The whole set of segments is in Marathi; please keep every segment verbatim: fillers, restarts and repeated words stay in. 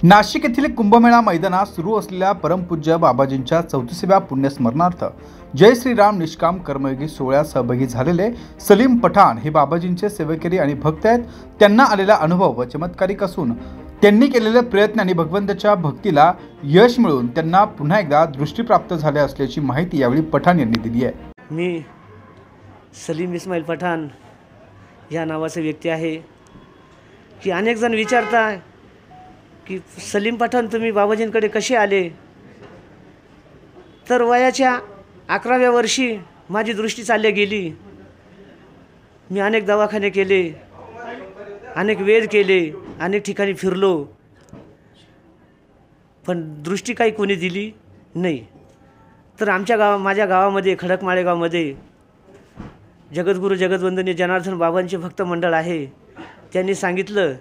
नाशिक येथील कुंभमेळा मैदानात सुरू असलेल्या परमपूज्य बाबाजींच्या चौतीसाव्या पुण्यस्मरणार्थ जय श्रीराम निष्काम कर्मयोगी सोहळ्यात सहभागी झालेले सलीम पठाण हे बाबाजींचे सेवेकरी आणि भक्त आहेत। त्यांना आलेला अनुभव व चमत्कारिक असून त्यांनी केलेले प्रयत्न आणि भगवंताच्या भक्तीला यश मिळून त्यांना पुन्हा एकदा दृष्टी प्राप्त झाली असल्याची माहिती यावेळी पठाण यांनी दिली आहे। मी सलीम इस्माईल पठाण या नावाचा व्यक्ती आहे की अनेक जण विचारतात की सलीम पठाण तुम्ही बाबाजींकडे कसे आले। तर वयाच्या अकराव्या वर्षी माझी दृष्टी चालली गेली। मी अनेक दवाखाने केले, अनेक वेध केले, अनेक ठिकाणी फिरलो, पण दृष्टी काही कोणी दिली नाही। तर आमच्या गावा माझ्या गावामध्ये खडकमाळेगावमध्ये जगद्गुरू जगद्वंदनीय जनार्दन बाबांचे भक्त मंडळ आहे। त्यांनी सांगितलं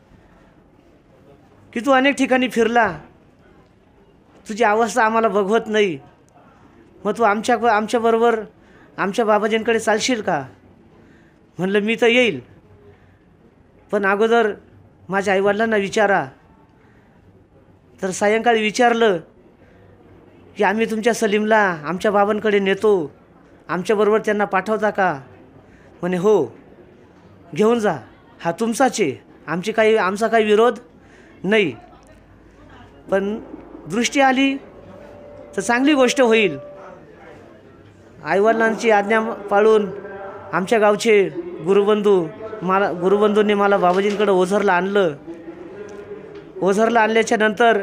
की तू अनेक ठिकाणी फिरला, तुझी अवस्था आम्हाला बघवत नाही, मग तू आमच्या आमच्याबरोबर आमच्या बाबाजींकडे चालशील का। म्हणलं मी तर येईल, पण अगोदर माझ्या आईवडिलांना विचारा। तर सायंकाळी विचारलं की आम्ही तुमच्या सलीमला आमच्या बाबांकडे नेतो, आमच्याबरोबर त्यांना पाठवता का। म्हणे हो, घेऊन जा, हा तुमचाच आहे, आमची काही आमचा काही विरोध नाही, पण दृष्टी आली तर चांगली गोष्ट होईल। आईवडिलांची आज्ञा पाळून आमच्या गावचे गुरुबंधू मला गुरुबंधूंनी मला बाबाजींकडे ओझरला आणलं। ओझरला आणल्याच्या नंतर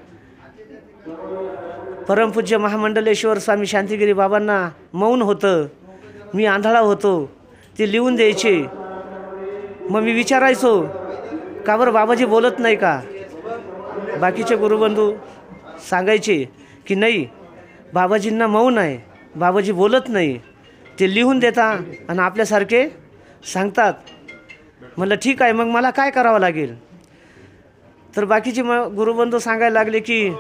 परमपूज्य महामंडलेश्वर स्वामी शांतिगिरी बाबांना मौन होतं, मी आंधळा होतो, ते लिहून द्यायचे। मग मी विचारायचो का बरं बाबाजी बोलत नाही का। बाकीचे गुरुबंधू सांगायचे की नाही, बाबाजींना मौन आहे, बाबाजी बोलत नाही, ते लिहून देता आणि आपल्यासारखे सांगतात। म्हणलं ठीक आहे, मग मला काय करावं लागेल। तर बाकीचे मग गुरुबंधू सांगायला लागले की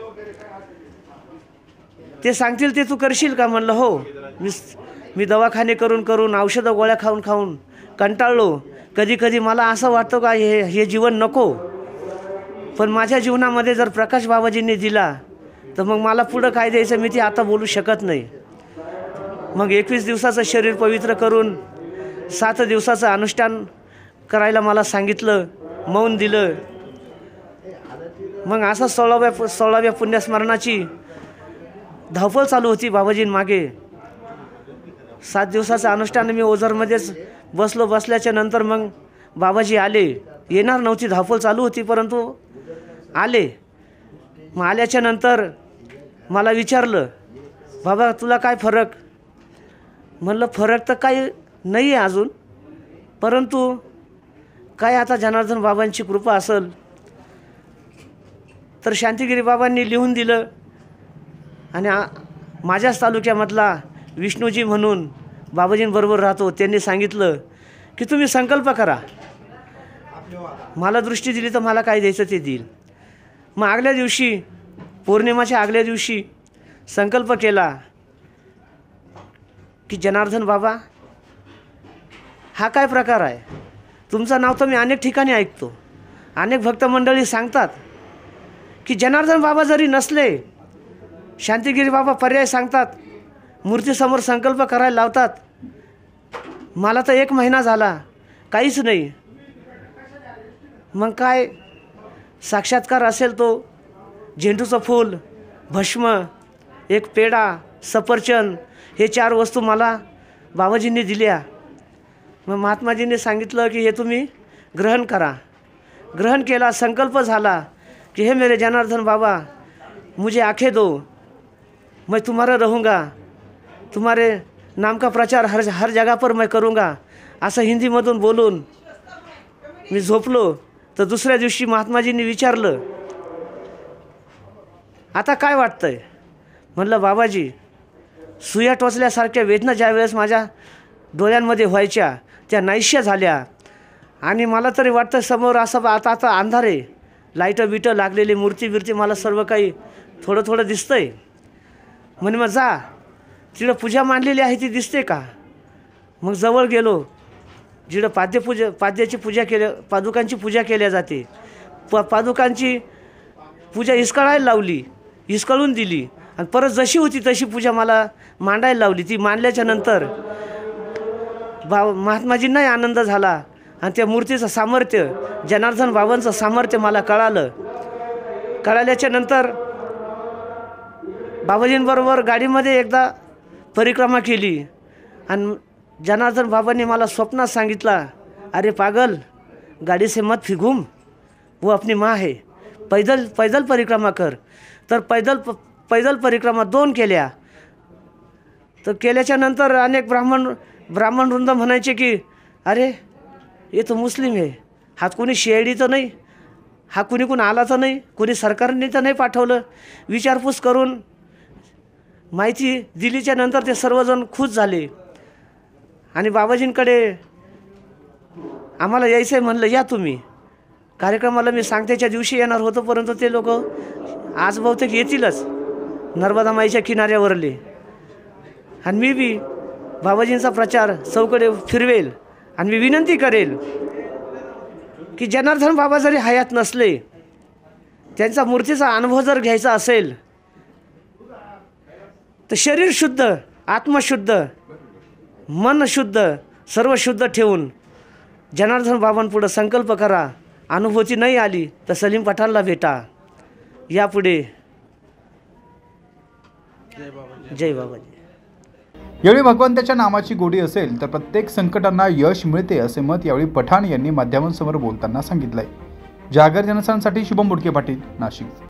ते सांगतील ते तू करशील का। म्हणलं हो, मी मी दवाखाने करून करून औषधं गोळ्या खाऊन खाऊन कंटाळलो। कधी कधी मला असं वाटतं का हे हे जीवन नको, पण माझ्या जीवनामध्ये जर प्रकाश बाबाजींनी दिला तर मग मला पुढं काय द्यायचं मी ते आता बोलू शकत नाही। मग एकवीस दिवसाचं शरीर पवित्र करून सात दिवसाचं अनुष्ठान करायला मला सांगितलं, मौन दिलं। मग असं सोळाव्या सोळाव्या पुण्यस्मरणाची धावपळ चालू होती बाबाजींमागे। सात दिवसाचं अनुष्ठान मी ओझरमध्येच बसलो। बसल्याच्या नंतर मग बाबाजी आले, येणार नव्हती, धावपळ चालू होती, परंतु आले। मग आल्याच्या नंतर मला विचारलं बाबा तुला काय फरक। म्हणलं फरक तर काही नाही आहे अजून, परंतु काय आता जनार्दन बाबांची कृपा असेल। तर शांतिगिरी बाबांनी लिहून दिलं आणि माझ्याच तालुक्यामधला विष्णूजी म्हणून बाबाजींबरोबर राहतो, त्यांनी सांगितलं की तुम्ही संकल्प करा, मला दृष्टी दिली तर मला काय द्यायचं ते देईल। मग आगल्या दिवशी पौर्णिमाच्या आगल्या दिवशी संकल्प केला की जनार्दन बाबा हा काय प्रकार आहे। तुमचं नाव तर मी अनेक ठिकाणी ऐकतो, अनेक भक्त मंडळी सांगतात की जनार्दन बाबा जरी नसले, शांतिगिरी बाबा पर्याय सांगतात, मूर्तीसमोर संकल्प करायला लावतात। मला तर एक महिना झाला काहीच नाही। मग काय साक्षात्कार असेल तो झेंडूचं फूल, भस्म, एक पेढा, सफरचंद, हे चार वस्तू मला बाबाजींनी दिल्या। मग महात्माजींनी सांगितलं की हे तुम्ही ग्रहण करा। ग्रहण केला, संकल्प झाला कि हे मेरे जनार्दन बाबा मुझे आंखें दो, मैं तुम्हारा रहूँगा, तुम्हारे नाम का प्रचार हर हर जगह पर मैं करूँगा। असं हिंदीमधून बोलून मी झोपलो। तर दुसऱ्या दिवशी महात्माजींनी विचारलं आता काय वाटतंय। म्हणलं बाबाजी सुया टोचल्यासारख्या वेदना ज्या वेळेस माझ्या डोळ्यांमध्ये व्हायच्या त्या नाहीशा झाल्या, आणि मला तरी वाटतं समोर असं आता आता अंधार आहे, लाईटं बिटं लागलेली, मूर्ती बिर्ती मला सर्व काही थोडं थोडं दिसतंय। म्हणे मग जा, तिकडं पूजा मांडलेली आहे ती दिसते का। मग जवळ गेलो, जिकडं पाद्यपूजा पाद्याची पूजा केल्या पादुकांची पूजा केल्या जाते, प पादुकांची पूजा हिसकाळायला लावली, हिसकाळून दिली आणि परत जशी होती तशी पूजा मला मांडायला लावली. ती मांडल्याच्या नंतर बा महात्माजींनाही आनंद झाला आणि त्या मूर्तीचं सामर्थ्य, जनार्दन बाबांचं सामर्थ्य मला कळालं. कळाल्याच्या नंतर बाबाजींबरोबर गाडीमध्ये एकदा परिक्रमा केली आणि जनार्दन बाबांनी मला स्वप्नात सांगितला, अरे पागल, गाडी से मत फिगूम, वो अपनी माँ है, पैदल पैदल परिक्रमा कर. तर पैदल पैदल परिक्रमा दोन केल्या. तर केल्याच्या नंतर अनेक ब्राह्मण ब्राह्मण वृंद म्हणायचे की अरे हे तो मुस्लिम आहे, हा कोणी शेळी तर नाही, हा कुणी कोण आला तर नाही, कोणी सरकारने तर नाही पाठवलं. विचारपूस करून माहिती दिलीच्या नंतर ते सर्वजण खुश झाले आणि बाबाजींकडे आम्हाला यायचं आहे म्हणलं, या तुम्ही कार्यक्रमाला. मी सांगतेच्या दिवशी येणार होतो, परंतु ते लोक आज बहुतेक येतीलच, नर्मदा माईच्या किनाऱ्यावरले. आणि मी बी बाबाजींचा प्रचार चौकडे फिरवेल आणि मी विनंती करेल की जनार्दन बाबा जरी हयात नसले, त्यांचा मूर्तीचा अनुभव जर घ्यायचा असेल तर शरीर शुद्ध, आत्मशुद्ध, मन शुद्ध, सर्व शुद्ध ठेवून जनार्दन बाबांपुढं संकल्प करा. अनुभूती नाही आली तर सलीम पठाणला भेटा. यापुढे जय बाबाजी. यावेळी भगवंताच्या नामाची गोडी असेल तर प्रत्येक संकटांना यश मिळते, असे मत यावेळी पठाण यांनी माध्यमांसमोर बोलताना सांगितलंय. जागर जनस्थानसाठी शुभम बुडके पाटील, नाशिक.